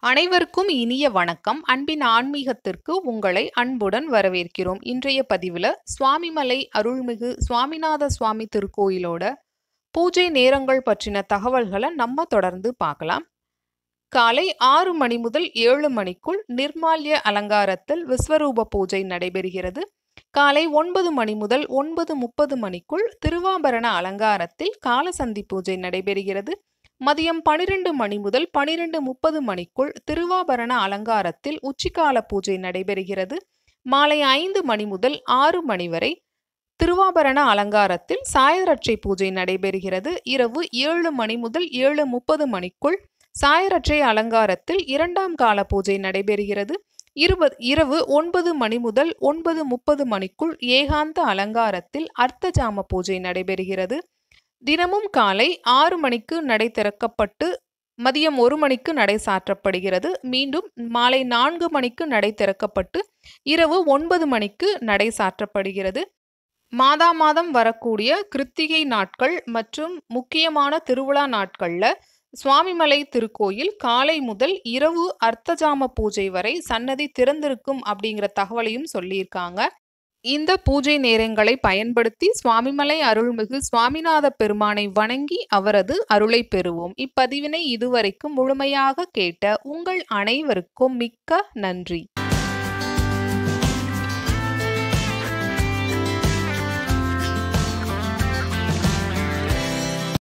அனைவருக்கும் இனிய வணக்கம். அன்பின் ஆன்மீகத்திற்கு உங்களை அன்புடன் வரவேற்கிறோம். இன்றைய பதிவுல சுவாமிமலை அருள்மிகு சுவாமிநாத சுவாமி திருக்கோயிலோட பூஜை நேரங்கள் பற்றின தகவல்களை நம்ம தொடர்ந்து பார்க்கலாம். காலை 6 மணி முதல் 7 மணிக்குள் நிர்மால்ய அலங்காரத்தில் விஸ்வரூப பூஜை நடைபெறுகிறது. காலை 9 மணி முதல் 9:30 மணிக்குள் திருவாபரண அலங்காரத்தில் காலசந்தி பூஜை நடைபெறுகிறது. மதியம் 12 மணி முதல் 12:30 மணிக்குள் திருவாபரண அலங்காரத்தில் உச்சிக்கால பூஜை நடைபெறுகிறது. மாலை 5 மணி முதல் 6 மணி வரை திருவாபரண அலங்காரத்தில் சாயரட்சை பூஜை நடைபெறுகிறது. இரவு 7 மணி முதல் 7:30 மணிக்குள் சாயரட்சை அலங்காரத்தில் இரண்டாம் கால பூஜை நடைபெறுகிறது. இரவு 9 மணி முதல் 9:30 மணிக்குள் ஏகாந்த அலங்காரத்தில் அர்த்தஜாம பூஜை நடைபெறுகிறது. தினமும் காலை 6 மணிக்கு நடை திறக்கப்பட்டு மதியம் 1 மணிக்கு நடை சாற்றப்படுகிறது. மீண்டும் மாலை 4 மணிக்கு நடை திறக்கப்பட்டு இரவு 9 மணிக்கு நடை சாற்றப்படுகிறது. மாதம் வரக்கூடிய கிருத்திகை நாட்கள் மற்றும் முக்கியமான திருவிழா நாட்கள்ல சுவாமிமலை திருக்கோயில் காலை முதல் இரவு அர்த்தஜாம பூஜை வரை சன்னதி திறந்திருக்கும் அப்படிங்கிற தகவலையும் சொல்லியிருக்காங்க. இந்த பூஜை நேரங்களை பயன்படுத்தி சுவாமிமலை அருள்மிகு சுவாமிநாத பெருமானை வணங்கி அவரது அருளை பெறுவோம். இப்பதிவினை இதுவரைக்கும் முழுமையாக கேட்ட உங்கள் அனைவருக்கும் மிக்க நன்றி.